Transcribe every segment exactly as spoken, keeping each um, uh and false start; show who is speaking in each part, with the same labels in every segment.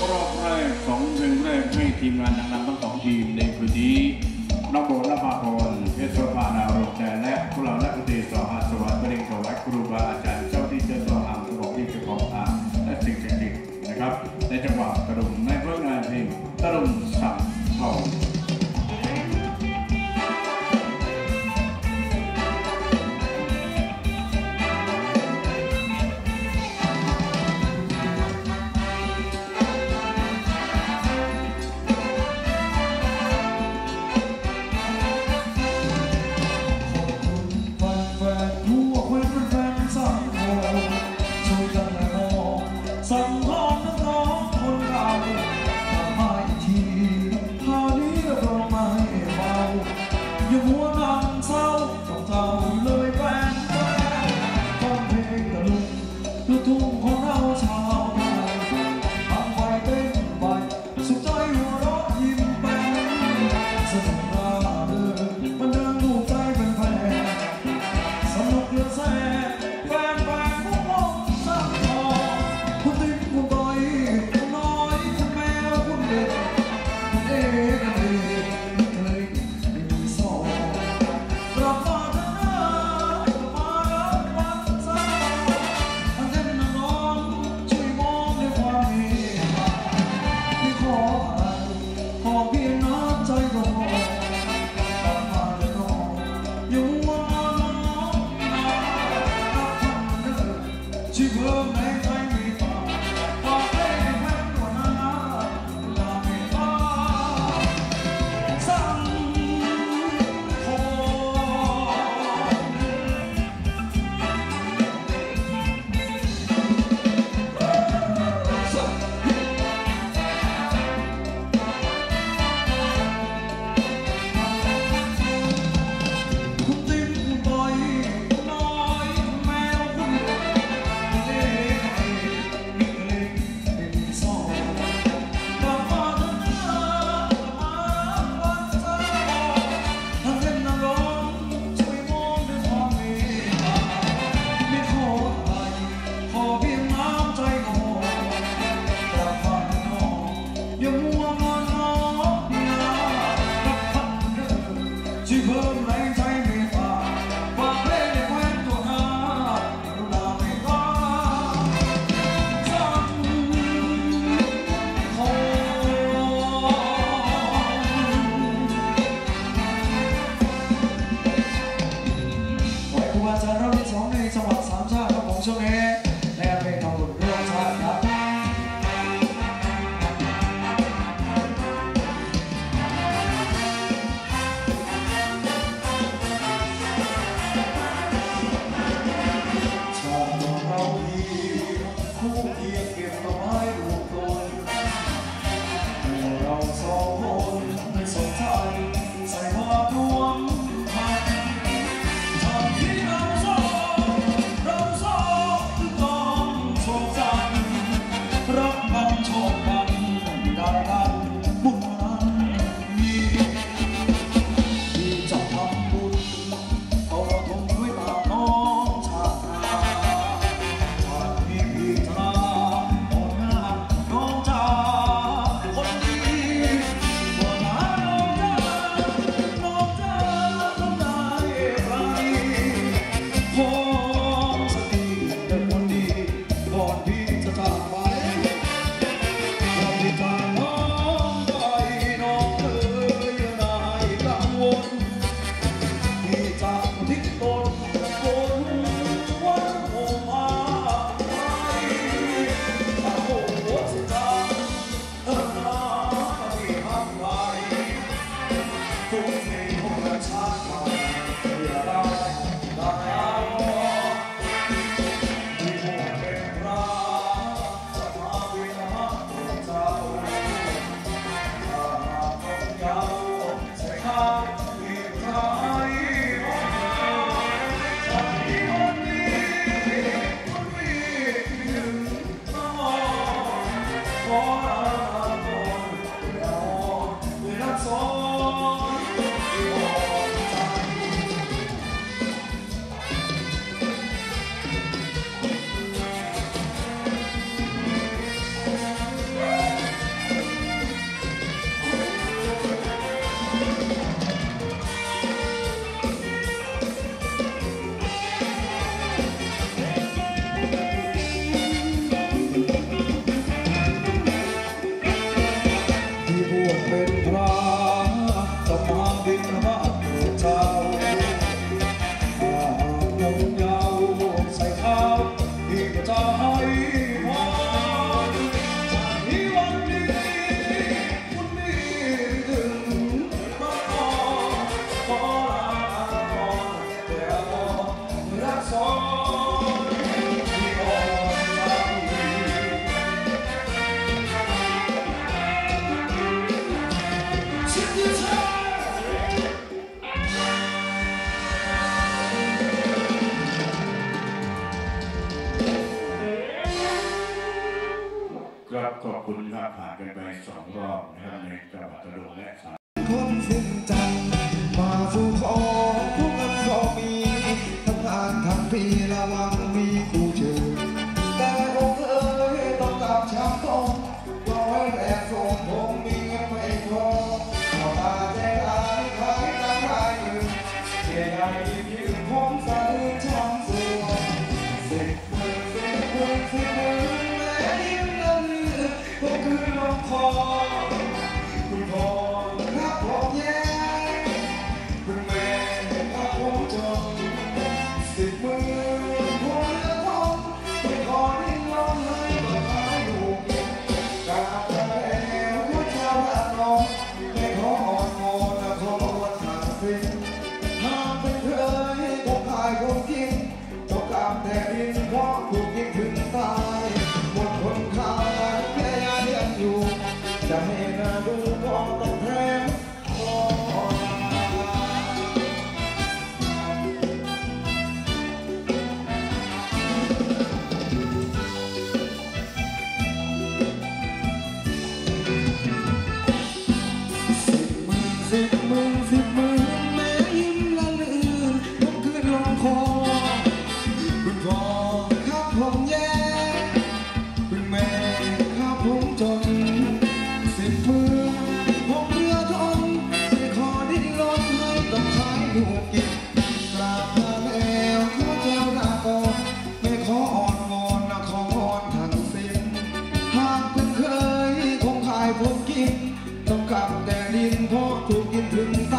Speaker 1: รอบแรกสองเพลงแรกให้ทีมงานนางรำทั้งสองทีมในคืนนี้น้องโบนภาพรเพชรพาดาวรงใจและพวกเรานักดนตรีสหสวัสดิ์เพลงถวายครูบาอาจารย์เจ้าที่เจ้าตัวหามสมองที่เจ้าของทางและสิ่งศักดิ์สิทธิ์นะครับในจังหวะกระดุมในเพลงงานเพลงตะลุมสับเท่านะครับผ่านกันไปสองรอบนะครับในจังหวัดตราดและสา
Speaker 2: คนสิ้นจันมาสู่ขอทุกคนก็มีทำงานทั้งปีระวังมีคู่เจอแต่องค์เอ๋ยต้องกลับช้ำต้องร้อยแรงส่งผมมีเงินไม่พอขอตาใจร้ายขายตาขายเงินเสียใหญ่ยืนผมสะอื้นช้ำสัวสิบหมื่นสิบหมื่นสิบหมื่นแม่ยิ้มละลือก็คือลงคอคุณพ่อครับผมแย่คุณแม่ครับผมจนสิบหมื่นคนละทองไม่ขอดิ้นรนให้ก็ขายลูกกราบแล้วพระเจ้าพระน้องไม่ขออ่อนวอนและขอวันขาดสิ้นหากเป็นเคยก็ขายคนกินตกกราบแต่ดินเพราะถูกยิงถึงตายหมดคนขายแค่ยาเลี้ยงอยู่จะให้น่าดูก็ต้องแพ้ขอสิบหมื่นสิบหมื่นแม่ยิ้มละลืนผมคือลงคอคุณพ่อครับผมแย่คุณแม่ครับผมจนสิบหมื่นผมเรือทนไม่ขอดิ้นรนให้ต้องขายลูกกินกราบลาแล้วขอเจ้าลาก่อนไม่ขออ่อนวอนนะขอวอนทั้งสิ้นหากเพิ่งเคยคงขายผมกินต้องกลับแต่ดินเพราะถูกกินถึง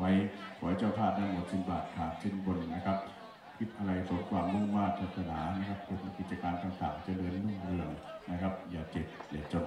Speaker 1: ว้ขอให้เจ้าภาพทั้งหมดสิ้นบาทขาดสิ้นบนนะครับคิดอะไรสมความมุ่งมา่ปรารถนานะครับกิจการต่างๆเจริญรุ่งเรืองนะครับอย่าเจ็บอย่าจน